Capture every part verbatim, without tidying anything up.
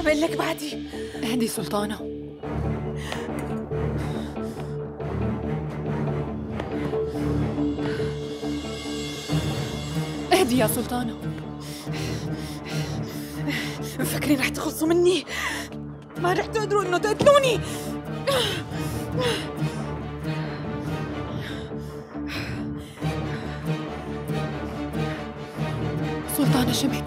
عم اقول لك بعدي. اهدي سلطانة. اهدي يا سلطانة. مفكرين رح تخلصوا مني؟ ما رح تقدروا انه تقتلوني. سلطانة شبك.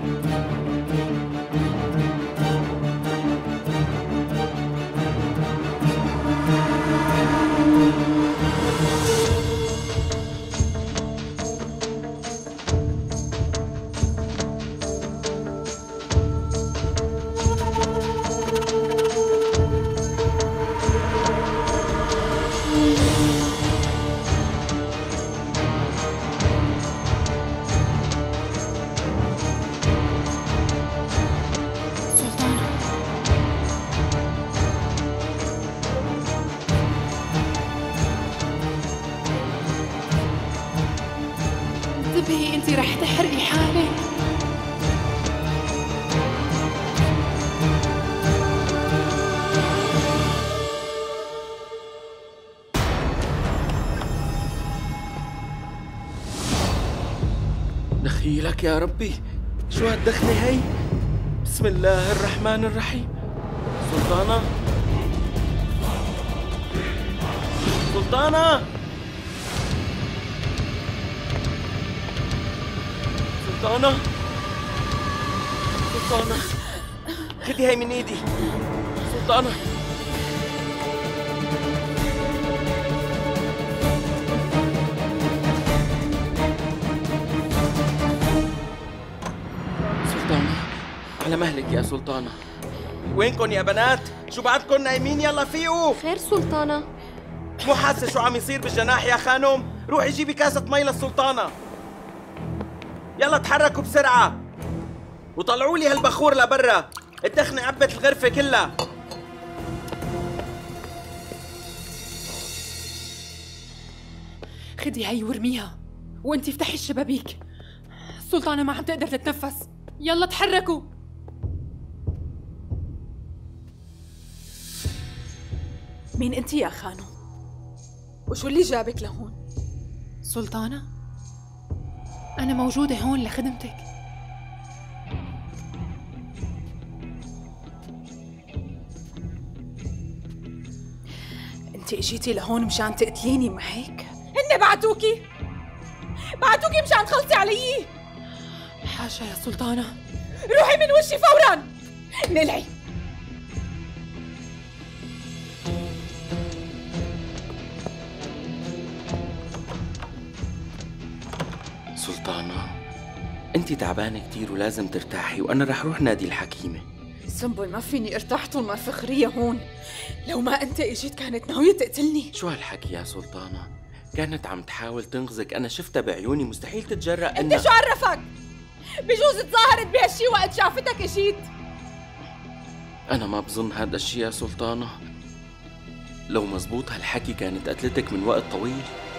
انتبهي، انتي رح تحرقي حالك. دخيلك يا ربي، شو هالدخنة هي؟ بسم الله الرحمن الرحيم. سلطانة سلطانة سلطانة سلطانة خدي هي من ايدي. سلطانة سلطانة على مهلك يا سلطانة. وينكن يا بنات؟ شو بعدكن نايمين؟ يلا فيقوا. خير سلطانة؟ مو حاسة شو عم يصير بالجناح يا خانم؟ روحي جيبي كاسة مي للسلطانة. يلا تحركوا بسرعة وطلعوا لي هالبخور لبرا، الدخنة عبت الغرفة كلها. خدي هي وارميها، وانتي افتحي الشبابيك. السلطانة ما عم تقدر تتنفس. يلا تحركوا. مين انت يا خانو؟ وشو اللي جابك لهون؟ سلطانة، أنا موجودة هون لخدمتك. انت اجيتي لهون مشان تقتليني، ما هيك؟ هن بعتوكي بعتوكي مشان تخلصي علي. حاشا يا سلطانة. روحي من وشي فورا. نلعي. سلطانة، انت تعبانة كتير ولازم ترتاحي، وانا رح روح نادي الحكيمة. سنبل ما فيني ارتاح طول ما فخرية هون. لو ما انت اجيت كانت ناوية تقتلني. شو هالحكي يا سلطانة؟ كانت عم تحاول تنقذك، انا شفتها بعيوني، مستحيل تتجرأ انها. انت شو عرفك؟ بجوز تظاهرت بهالشي وقت شافتك اجيت. انا ما بظن هذا الشي يا سلطانة. لو مزبوط هالحكي كانت قتلتك من وقت طويل.